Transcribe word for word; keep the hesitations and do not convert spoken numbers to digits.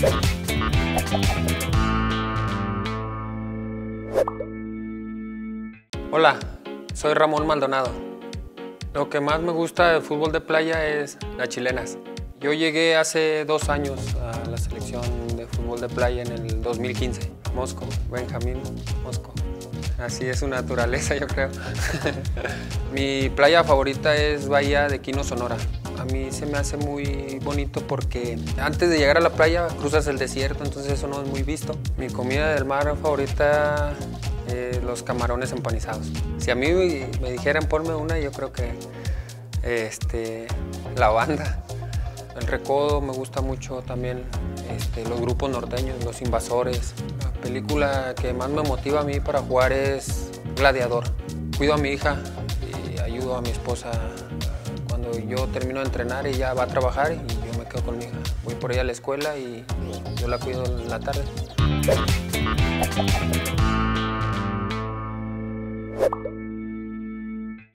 Hola, soy Ramón Maldonado. Lo que más me gusta del fútbol de playa es las chilenas. Yo llegué hace dos años a la selección de fútbol de playa en el dos mil quince. Mosco, Benjamín Mosco. Así es su naturaleza, yo creo. Mi playa favorita es Bahía de Quino, Sonora. A mí se me hace muy bonito porque antes de llegar a la playa cruzas el desierto, entonces eso no es muy visto. Mi comida del mar favorita es los camarones empanizados. Si a mí me dijeran ponme una, yo creo que este, la banda. El recodo me gusta mucho también, este, los grupos norteños, Los Invasores. La película que más me motiva a mí para jugar es Gladiador. Cuido a mi hija y ayudo a mi esposa. Cuando yo termino de entrenar, ella va a trabajar y yo me quedo con mi hija. Voy por ella a la escuela y yo la cuido en la tarde. Thank you.